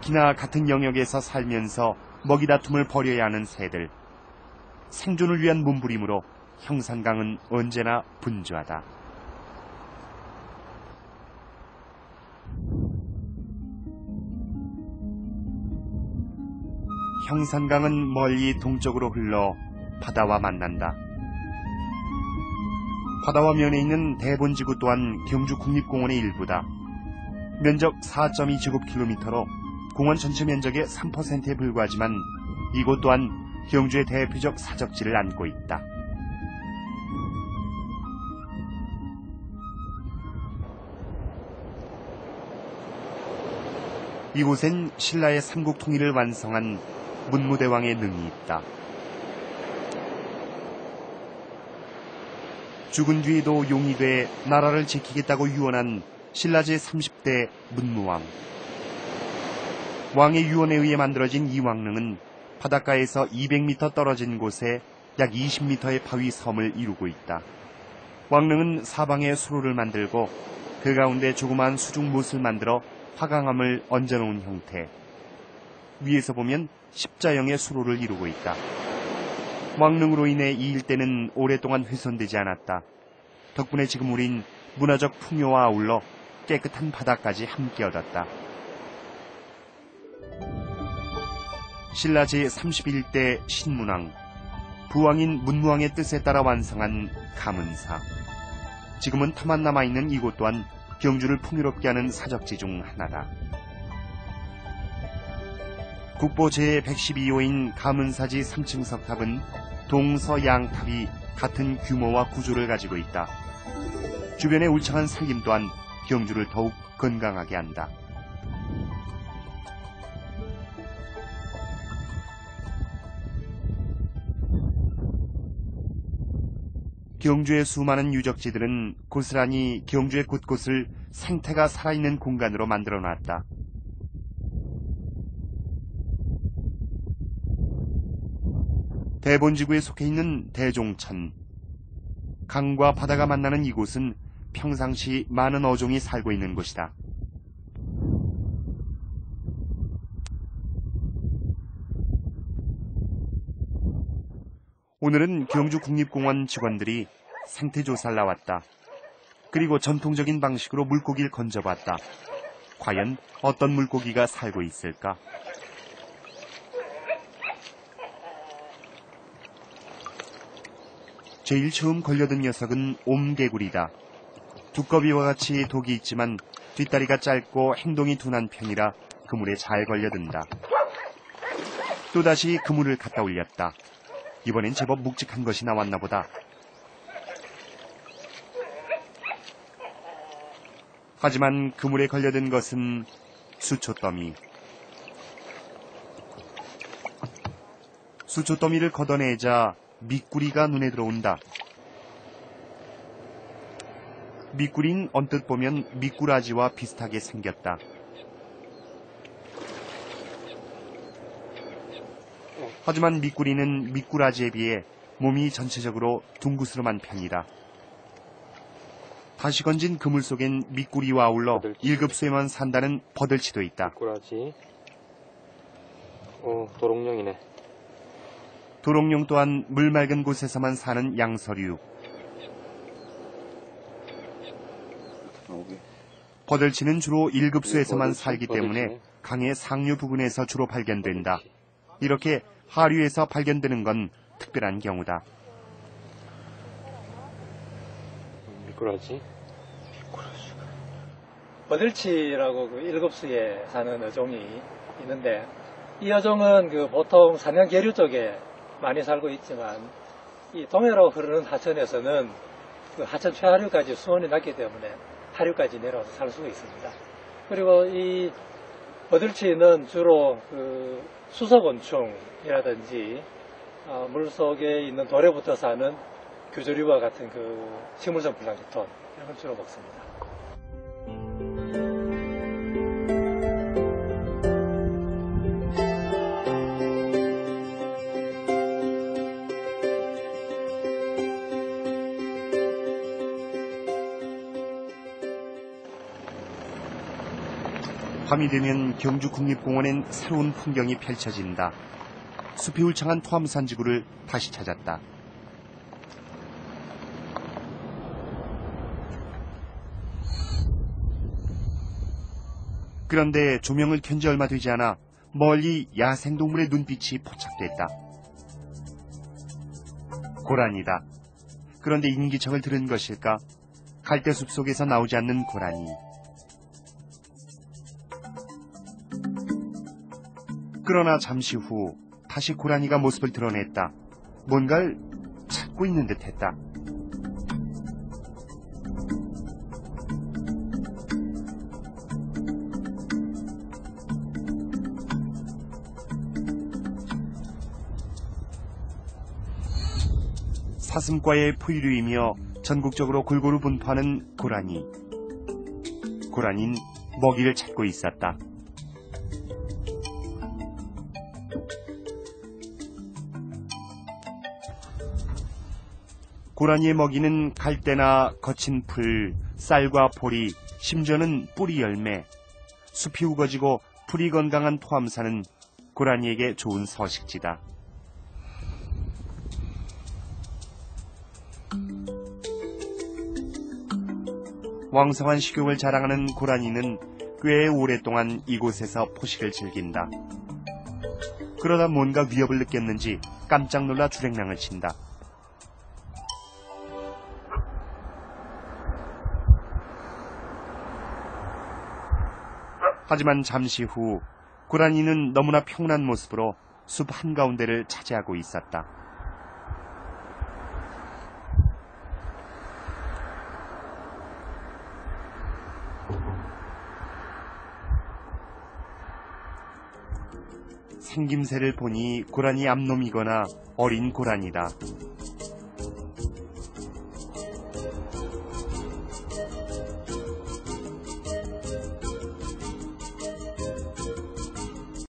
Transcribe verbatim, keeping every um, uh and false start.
특히나 같은 영역에서 살면서 먹이 다툼을 벌여야 하는 새들. 생존을 위한 몸부림으로 형산강은 언제나 분주하다. 형산강은 멀리 동쪽으로 흘러 바다와 만난다. 바다와 면에 있는 대본지구 또한 경주 국립공원의 일부다. 면적 사 점 이 제곱킬로미터로 공원 전체 면적의 삼 퍼센트에 불과하지만 이곳 또한 경주의 대표적 사적지를 안고 있다. 이곳엔 신라의 삼국 통일을 완성한 문무대왕의 능이 있다. 죽은 뒤에도 용이 돼 나라를 지키겠다고 유언한 신라 제삼십 대 문무왕. 왕의 유언에 의해 만들어진 이 왕릉은 바닷가에서 이백 미터 떨어진 곳에 약 이십 미터의 바위 섬을 이루고 있다. 왕릉은 사방에 수로를 만들고 그 가운데 조그마한 수중못을 만들어 화강암을 얹어놓은 형태. 위에서 보면 십자형의 수로를 이루고 있다. 왕릉으로 인해 이 일대는 오랫동안 훼손되지 않았다. 덕분에 지금 우린 문화적 풍요와 아울러 깨끗한 바다까지 함께 얻었다. 신라 제삼십일 대 신문왕, 부왕인 문무왕의 뜻에 따라 완성한 가문사. 지금은 터만 남아있는 이곳 또한 경주를 풍요롭게 하는 사적지 중 하나다. 국보 제백십이 호인 가문사지 삼 층 석탑은 동서양탑이 같은 규모와 구조를 가지고 있다. 주변의 울창한 살림 또한 경주를 더욱 건강하게 한다. 경주의 수많은 유적지들은 고스란히 경주의 곳곳을 생태가 살아있는 공간으로 만들어놨다. 대본지구에 속해 있는 대종천. 강과 바다가 만나는 이곳은 평상시 많은 어종이 살고 있는 곳이다. 오늘은 경주국립공원 직원들이 생태조사를 나왔다. 그리고 전통적인 방식으로 물고기를 건져봤다. 과연 어떤 물고기가 살고 있을까? 제일 처음 걸려든 녀석은 옴개구리다. 두꺼비와 같이 독이 있지만 뒷다리가 짧고 행동이 둔한 편이라 그물에 잘 걸려든다. 또다시 그물을 갖다 올렸다. 이번엔 제법 묵직한 것이 나왔나 보다. 하지만 그물에 걸려든 것은 수초더미. 수초더미를 걷어내자 미꾸리가 눈에 들어온다. 미꾸리는 언뜻 보면 미꾸라지와 비슷하게 생겼다. 하지만 미꾸리는 미꾸라지에 비해 몸이 전체적으로 둥그스름한 편이다. 다시 건진 그물 속엔 미꾸리와 아울러 버들치. 일 급수에만 산다는 버들치도 있다. 미꾸라지. 어, 도롱뇽이네. 도롱뇽 또한 물 맑은 곳에서만 사는 양서류. 버들치는 주로 일 급수에서만 살기 때문에 강의 상류 부근에서 주로 발견된다. 이렇게 하류에서 발견되는 건 특별한 경우다. 미꾸라지? 버들치라고 그 일 급수에 사는 어종이 있는데, 이 어종은 그 보통 산양 계류 쪽에 많이 살고 있지만, 이 동해로 흐르는 하천에서는 그 하천 최하류까지 수온이 낮기 때문에 하류까지 내려와서 살 수가 있습니다. 그리고 이 버들치는 주로 그 수소곤충이라든지 어, 물 속에 있는 돌에부터 사는 규조류와 같은 그 식물성 플랑크톤 이런 걸 주로 먹습니다. 밤이 되면 경주 국립공원엔 새로운 풍경이 펼쳐진다. 숲이 울창한 토암산 지구를 다시 찾았다. 그런데 조명을 켠 지 얼마 되지 않아 멀리 야생동물의 눈빛이 포착됐다. 고라니다. 그런데 인기척을 들은 것일까? 갈대숲 속에서 나오지 않는 고라니. 그러나 잠시 후 다시 고라니가 모습을 드러냈다. 뭔가를 찾고 있는 듯했다. 사슴과의 포유류이며 전국적으로 골고루 분포하는 고라니. 고라니는 먹이를 찾고 있었다. 고라니의 먹이는 갈대나 거친 풀, 쌀과 보리, 심지어는 뿌리 열매. 숲이 우거지고 풀이 건강한 토암산은 고라니에게 좋은 서식지다. 왕성한 식욕을 자랑하는 고라니는 꽤 오랫동안 이곳에서 포식을 즐긴다. 그러다 뭔가 위협을 느꼈는지 깜짝 놀라 주랭랑을 친다. 하지만 잠시 후 고라니는 너무나 평온한 모습으로 숲 한가운데를 차지하고 있었다. 생김새를 보니 고라니 암놈이거나 어린 고라니다.